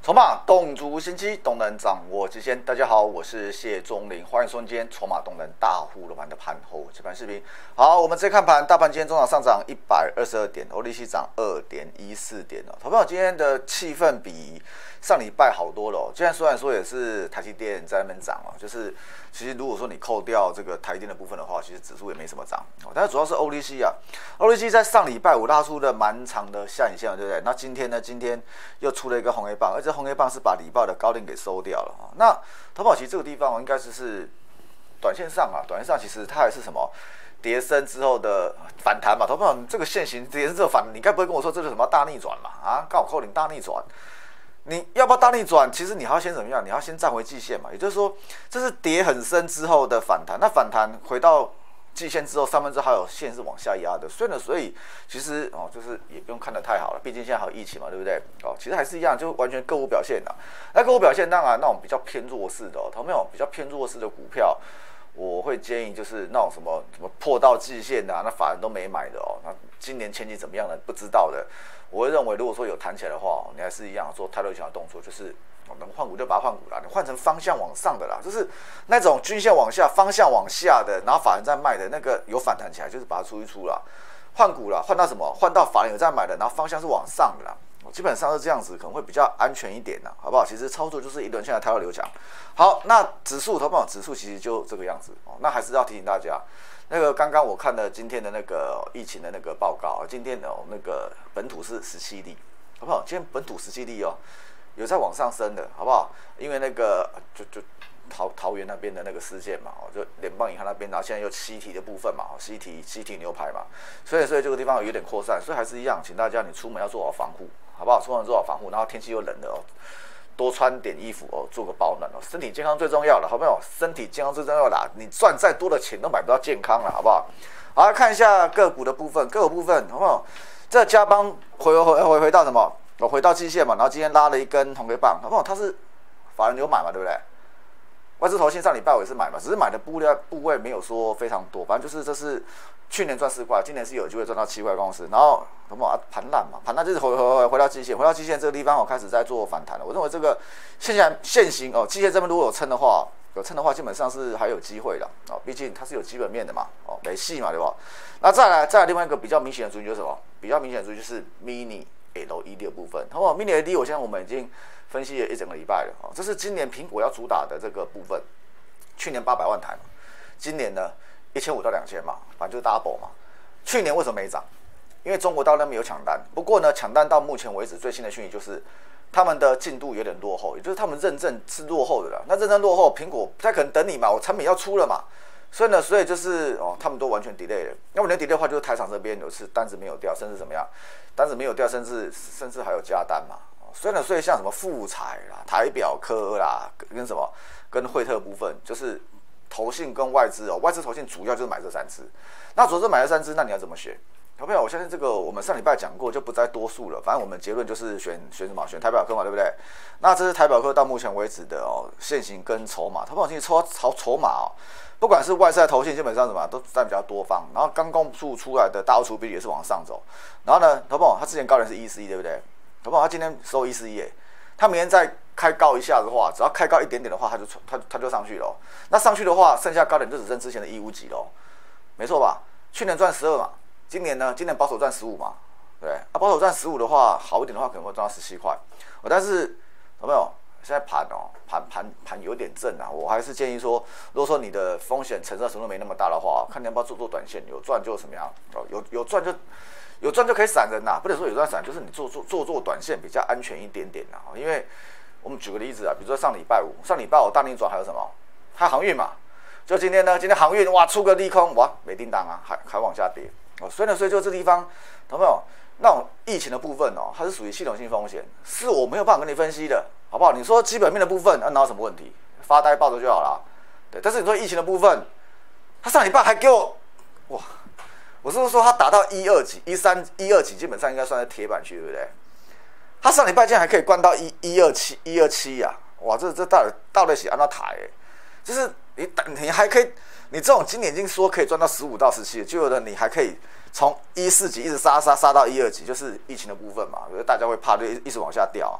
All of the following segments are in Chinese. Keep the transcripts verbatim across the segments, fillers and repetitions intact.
筹码动足心机，动能掌握极限。大家好，我是谢钟林，欢迎收看今天筹码动能大户楼盘的盘后解盘视频。好，我们再看盘，大盘今天中场上涨一百二十二点，欧利息涨二点一四点哦。投票今天的气氛比上礼拜好多了、哦。今天虽然说也是台积电在那边涨哦，就是其实如果说你扣掉这个台积电的部分的话，其实指数也没什么涨哦。但是主要是欧利息啊，欧利息在上礼拜五拉出了蛮长的下影线，对不对？那今天呢，今天又出了一个红 A 棒，而且红 A 棒是把礼拜的高点给收掉了。那投保其实这个地方应该是是短线上啊，短线上其实它还是什么跌升之后的反弹嘛。投保这个线型跌升之后反弹，你该不会跟我说这是什么大逆转嘛？啊，刚好扣零大逆转。你要不要大逆转？其实你还要先怎么样？你要先站回季线嘛。也就是说，这是跌很深之后的反弹。那反弹回到季线之后，三分之还有线是往下压的，所以呢，所以其实哦，就是也不用看得太好了，毕竟现在还有疫情嘛，对不对？哦，其实还是一样，就完全个股表现的。那个股表现当然那种比较偏弱势的、哦，有没有比较偏弱势的股票？我会建议就是那种什么什么破到季线的、啊，那法人都没买的哦。那今年前景怎么样呢？不知道的。我会认为，如果说有弹起来的话，你还是一样做太弱强的动作，就是能换股就把它换股啦，你换成方向往上的啦，就是那种均线往下、方向往下的，然后法人在卖的那个有反弹起来，就是把它出一出啦，换股啦，换到什么？换到法人有在买的，然后方向是往上的啦。基本上是这样子，可能会比较安全一点啦，好不好？其实操作就是一轮线的太弱留强。好，那指数，投保指数其实就这个样子哦。那还是要提醒大家，那个刚刚我看了今天的那个疫情的那个报告，今天的那个本土是十七例，好不好？今天本土十七例哦，有在往上升的，好不好？因为那个就就桃桃园那边的那个事件嘛，哦，就联邦银行那边，然后现在又西提的部分嘛，西提西提牛排嘛，所以所以这个地方有点扩散，所以还是一样，请大家你出门要做好防护。好不好？出门做好防护，然后天气又冷了哦，多穿点衣服哦，做个保暖哦。身体健康最重要了，好不好？身体健康最重要啦，你赚再多的钱都买不到健康了，好不好？好，来看一下个股的部分，个股部分好不好？这加邦回回回回到什么？我回到季线嘛，然后今天拉了一根红 K 棒，好不好？它是法人有买嘛，对不对？外资投信上礼拜我也是买嘛，只是买的部量部位没有说非常多，反正就是这是去年赚四块，今年是有机会赚到七块公司，然后什么盘烂嘛，盘烂就是回回回回到季线，回到季线这个地方我开始在做反弹了。我认为这个现在现行哦，季线这边如果有撑的话，有撑的话基本上是还有机会的哦，毕竟它是有基本面的嘛，哦没戏嘛，对吧？那再来再来另外一个比较明显的族群就是什么？比较明显的族群就是 mini L E D 的部分，好不好 ？mini L E D 我现在我们已经分析了一整个礼拜了，哦，这是今年苹果要主打的这个部分。去年八百万台嘛，今年呢一千五到两千嘛，反正就是 double 嘛。去年为什么没涨？因为中国大陆那边有抢单，不过呢，抢单到目前为止最新的讯息就是他们的进度有点落后，也就是他们认证是落后的啦。那认证落后，苹果不太可能等你嘛，我产品要出了嘛，所以呢，所以就是哦，他们都完全 delay 了。那么连 delay 的话，就是台厂这边有是单子没有掉，甚至怎么样，单子没有掉，甚至甚至还有加单嘛。所以呢，所以像什么富彩啦、台表科啦，跟什么跟惠特部分，就是投信跟外资哦，外资投信主要就是买这三支。那主要是买这三支，那你要怎么选？好不好？我相信这个我们上礼拜讲过，就不再多述了。反正我们结论就是选选什么？选台表科嘛，对不对？那这是台表科到目前为止的哦现行跟筹码。台表其实抽筹筹码哦，不管是外在投信，基本上什么都占比较多方。然后刚公布出来的大户出比例也是往上走。然后呢，台表它之前高点是一四一，对不对？好不好？他今天收一四一，他明天再开高一下的话，只要开高一点点的话，他就他他就上去了。那上去的话，剩下高点就只剩之前的一五几了，没错吧？去年赚十二嘛，今年呢？今年保守赚十五嘛，对啊，保守赚十五的话，好一点的话可能会赚到十七块。但是有没有？现在盘哦，盘盘盘有点正啊，我还是建议说，如果说你的风险承受程度没那么大的话，看你要不要做做短线，有赚就怎么样哦，有有赚就。有赚就可以闪人呐、啊，不能说有赚闪，就是你做做做做短线比较安全一点点呐、啊。因为我们举个例子啊，比如说上礼拜五，上礼拜五大逆转还有什么？它航运嘛，就今天呢，今天航运哇出个利空，哇没叮当啊，还还往下跌哦。所以呢，所以就这地方，懂没有？那种疫情的部分哦，它是属于系统性风险，是我没有办法跟你分析的，好不好？你说基本面的部分，那、啊、哪有什么问题？发呆抱着就好了。对，但是你说疫情的部分，他上礼拜还给我哇。我是不是说他打到一二级、一三、一二级，基本上应该算在铁板区，对不对？他上礼拜竟然还可以灌到一一二七、一二七呀！哇，这这到底到底是按照台哎，就是你你还可以，你这种今年已经说可以赚到十五到十七，就有的你还可以从一四级一直杀杀杀到一二级，就是疫情的部分嘛，大家会怕，就一直往下掉啊。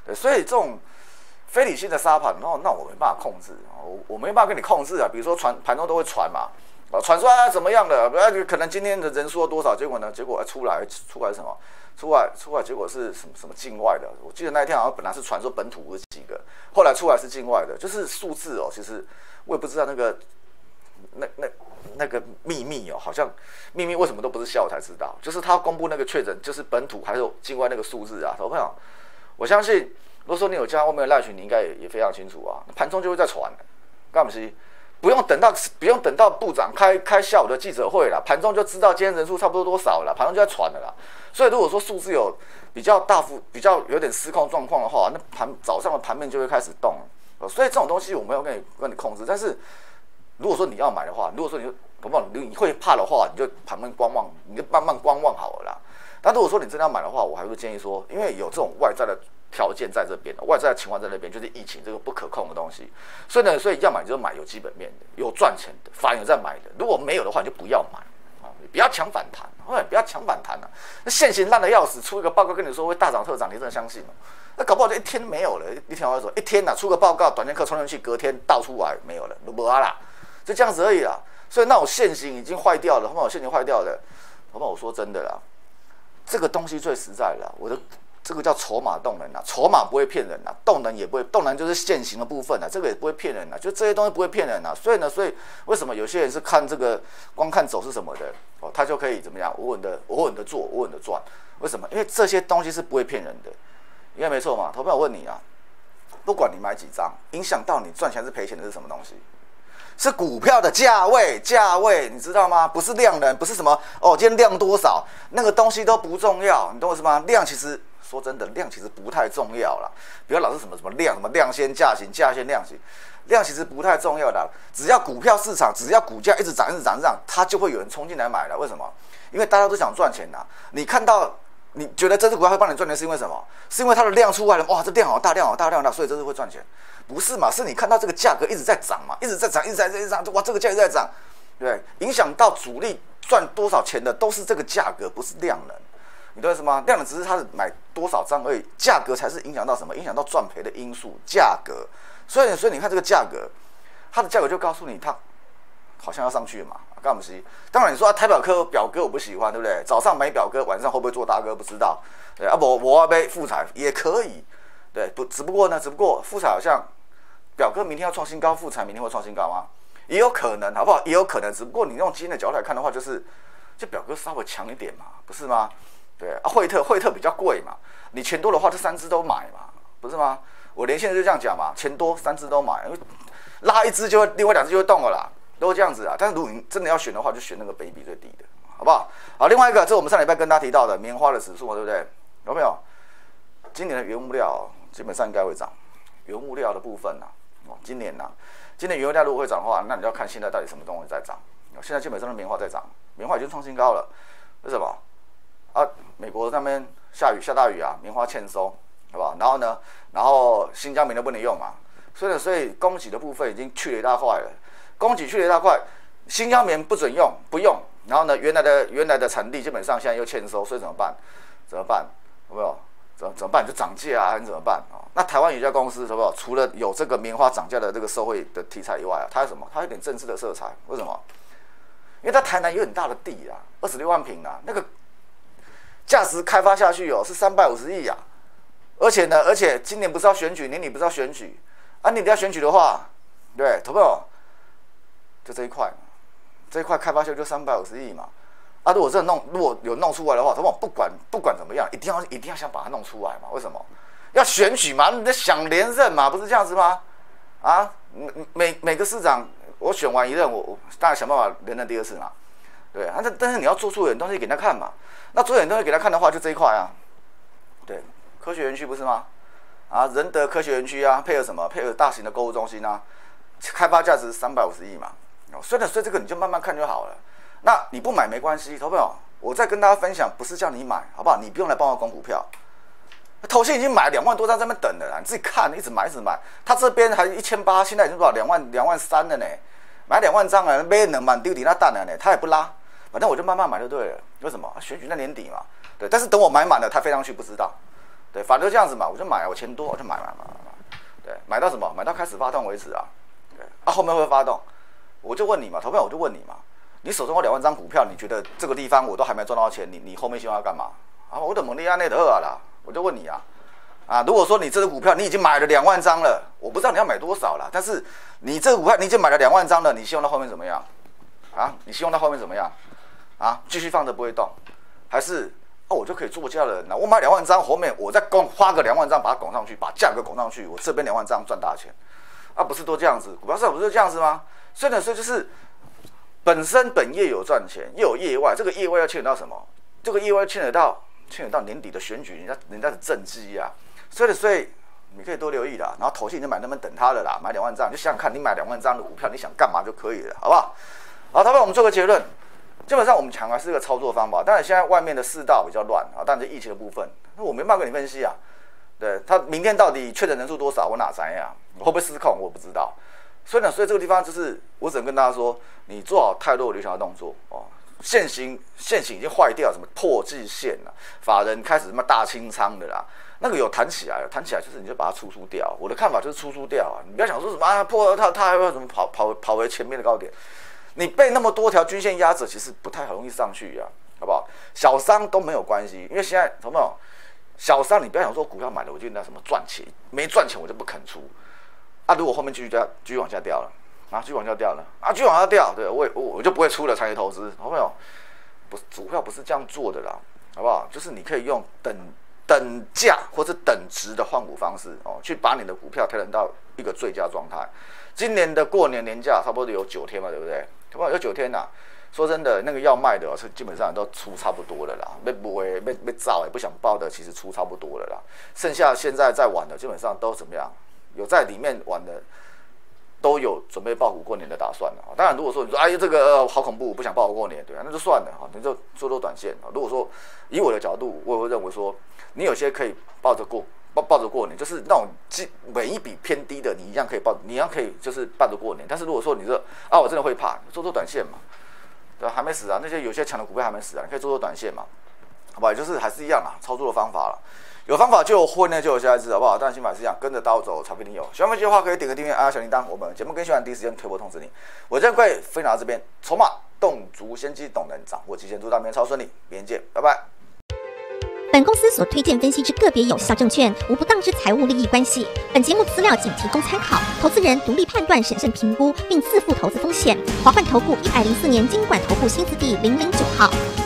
对，所以这种非理性的杀盘，哦，那我没办法控制，我我没办法跟你控制啊。比如说传盘中都会传嘛，啊，传说啊怎么样的，可能今天的人数多少，结果呢，结果出来出来什么？出来出来结果是什么什么境外的？我记得那一天好像本来是传说本土有几个，后来出来是境外的，就是数字哦。其实我也不知道那个那那那个秘密哦，好像秘密为什么都不是下午才知道，就是他公布那个确诊就是本土还有境外那个数字啊，投票。我相信，如果说你有加外面的赖群，你应该 也, 也非常清楚啊。盘中就会在传，干嘛是？不用等到不用等到部长开开下午的记者会了，盘中就知道今天人数差不多多少了，盘中就在传了啦。所以如果说数字有比较大幅、比较有点失控状况的话，那盘早上的盘面就会开始动。所以这种东西我没有跟你跟你控制，但是如果说你要买的话，如果说你不不你会怕的话，你就盘面观望，你就慢慢观望好了啦。但如果说你真的要买的话，我还会建议说，因为有这种外在的条件在这边，外在的情况在那边，就是疫情这个不可控的东西，所以呢，所以要买就买有基本面的、有赚钱的，反而有在买的。如果没有的话，你就不要买啊，你不要抢反弹，哎，不要抢反弹啊！那现行烂的要死，出一个报告跟你说会大涨特涨，你真的相信吗？那搞不好就一天没有了，一天我说一天呐、啊，出个报告，短线客冲进去，隔天倒出来没有了，都没啊啦，就这样子而已啦。所以那种现行已经坏掉了，好不好？现行坏掉了，好不好？我说真的啦。这个东西最实在了，我的这个叫筹码动能啊，筹码不会骗人啊，动能也不会，动能就是现行的部分啊，这个也不会骗人啊，就这些东西不会骗人啊，所以呢，所以为什么有些人是看这个光看走势什么的哦，他就可以怎么样，稳稳的稳稳的做，稳稳的赚？为什么？因为这些东西是不会骗人的，应该没错嘛。投票我问你啊，不管你买几张，影响到你赚钱还是赔钱的是什么东西？是股票的价位，价位你知道吗？不是量能，不是什么哦，今天量多少，那个东西都不重要，你懂我意思吗？量其实说真的，量其实不太重要啦，不要老是什么什么量，什么量先价行，价先量行，量其实不太重要的。只要股票市场，只要股价一直涨，一直涨，一直涨，它就会有人冲进来买了。为什么？因为大家都想赚钱呐。你看到，你觉得这只股票会帮你赚钱，是因为什么？是因为它的量出来了，哇，这量好大，量好大，量好大，所以这只会赚钱。不是嘛？是你看到这个价格一直在涨嘛，一直在涨，一直在一直在涨，哇，这个价一直在涨，对不对？影响到主力赚多少钱的都是这个价格，不是量能。你懂我意思吗？量能只是它买多少张而已，价格才是影响到什么？影响到赚赔的因素，价格。所以，所以你看这个价格，它的价格就告诉你它好像要上去嘛，干嘛是？当然你说啊，台表哥表哥我不喜欢，对不对？早上买表哥，晚上会不会做大哥不知道，对啊，我我要被富彩也可以，对不？只不过呢，只不过富彩好像。表哥明天要创新高，富彩明天会创新高吗？也有可能，好不好？也有可能，只不过你用基因的角度来看的话，就是就表哥稍微强一点嘛，不是吗？对啊，惠特惠特比较贵嘛，你钱多的话，这三只都买嘛，不是吗？我连线就这样讲嘛，钱多三只都买，因为拉一只就会另外两只就会动了啦，都是这样子啊。但是如果你真的要选的话，就选那个本益比最低的，好不好？好，另外一个，这是我们上礼拜跟大家提到的棉花的指数嘛，对不对？有没有？今年的原物料基本上应该会涨，原物料的部分啊。今年呐、啊，今年原油价如果会涨的话，那你要看现在到底什么东西在涨。现在基本上是棉花在涨，棉花已经创新高了。为什么？啊，美国那边下雨下大雨啊，棉花欠收，好不好？然后呢，然后新疆棉都不能用嘛，所以所以供给的部分已经去了一大块了。供给去了一大块，新疆棉不准用，不用。然后呢，原来的原来的产地基本上现在又欠收，所以怎么办？怎么办？有没有？怎怎么办？就涨价啊，还是怎么办啊？那台湾有一家公司，是不是除了有这个棉花涨价的这个社会的题材以外啊，它有什么？它有点政治的色彩。为什么？因为它台南有很大的地啊，二十六万坪啊，那个价值开发下去哦是三百五十亿啊。而且呢，而且今年不是要选举，年底不是要选举啊？年底要选举的话，对，投票就这一块嘛，这一块开发下去就三百五十亿嘛。啊，如果真的弄，如果有弄出来的话，他们不管不管怎么样，一定要一定要想把它弄出来嘛？为什么？要选举嘛，你在想连任嘛，不是这样子吗？啊，每每个市长，我选完一任，我我当然想办法连任第二次嘛，对啊。但但是你要做出点东西给他看嘛，那做点东西给他看的话，就这一块啊，对，科学园区不是吗？啊，仁德科学园区啊，配合什么？配合大型的购物中心啊，开发价值三百五十亿嘛。所以呢，所以这个你就慢慢看就好了。那你不买没关系，投票，我再跟大家分享，不是叫你买，好不好？你不用来帮我攻股票，投信已经买两万多张在那边等了啦，你自己看，一直买一直买，他这边还一千八，现在已经多少两万两万三了呢，买两万张了，买两万丢底那蛋了呢，他也不拉，反正我就慢慢买就对了。为什么？选举那年底嘛，对，但是等我买满了，他飞上去不知道， 对，反正这样子嘛，我就买，我钱多我就买买买买买，对，买到什么？买到开始发动为止啊，对，啊后面会不会发动？我就问你嘛，投票我就问你嘛，你手中有两万张股票，你觉得这个地方我都还没赚到钱，你你后面希望要干嘛？啊，我的蒙利亚内德啦，我就问你啊。啊，如果说你这只股票你已经买了两万张了，我不知道你要买多少啦，但是你这个股票你已经买了两万张了，你希望它后面怎么样？啊，你希望它后面怎么样？啊，继续放着不会动，还是哦我就可以做价了？那我买两万张，后面我再拱花个两万张把它拱上去，把价格拱上去，我这边两万张赚大钱，啊，不是都这样子？股票市场不是这样子吗？所以呢，所以就是本身本业有赚钱，又有业外，这个业外要牵扯到什么？这个业外牵扯到牵扯到年底的选举，人家人家的政绩啊。所以，所以你可以多留意啦。然后投信你就买那边等它了啦，买两万张，你就想想看，你买两万张的股票，你想干嘛就可以了，好不好？好，他们我们做个结论，基本上我们强还是个操作方法。当然，现在外面的世道比较乱啊，当然这疫情的部分，那我没办法跟你分析啊。对他明天到底确诊人数多少，我哪知呀？会不会失控，我不知道。所以呢，所以这个地方就是我只能跟大家说，你做好太弱留强的动作哦。现行现行已经坏掉，什么破季线了、啊，法人开始什么大清仓的啦，那个有弹起来了，弹起来就是你就把它出出掉。我的看法就是出出掉啊，你不要想说什么啊破它它还会怎么跑跑跑回前面的高点，你被那么多条均线压着，其实不太容易上去呀、啊，好不好？小伤都没有关系，因为现在有没有小伤？你不要想说股票买了我就那什么赚钱，没赚钱我就不肯出啊。如果后面继续掉，继续往下掉了。啊，继续往下掉了，啊，继续往下掉，对我我我就不会出了长期投资，好没有？不是股票不是这样做的啦，好不好？就是你可以用等等价或者等值的换股方式哦，去把你的股票调整到一个最佳状态。今年的过年年假差不多有九天嘛，对不对？差不多有九天呐、啊。说真的，那个要卖的是基本上都出差不多了啦，被不会被被造也不想报的，其实出差不多了啦。剩下现在在玩的，基本上都怎么样？有在里面玩的。都有准备报股过年的打算了。当然，如果说你说哎这个、呃、好恐怖，不想报股过年，对啊，那就算了哈，你就做做短线啊。如果说以我的角度，我也会认为说，你有些可以抱着过抱抱着过年，就是那种每一笔偏低的，你一样可以抱，你一样可以就是抱着过年。但是如果说你说啊，我真的会怕，做做短线嘛，对吧、啊？还没死啊，那些有些强的股票还没死啊，你可以做做短线嘛，好不好？就是还是一样啊，操作的方法了。有方法就有混呢，就有下一次，好不好？当然心法是一样，跟着刀走，才不一定有。喜欢分析的话，可以点个订阅，按下小铃铛，我们节目更新完第一时间推播通知你。我这会分享到这边，筹码动足先机，懂能掌握期限，祝大家明天超顺利，明天见，拜拜。 本公司所推荐分析之个别有效证券，无不当之财务利益关系。本节目资料仅提供参考，投资人独立判断、审慎评估，并自负投资风险。华冠投顾一百零四年金管投顾新字第零零九号。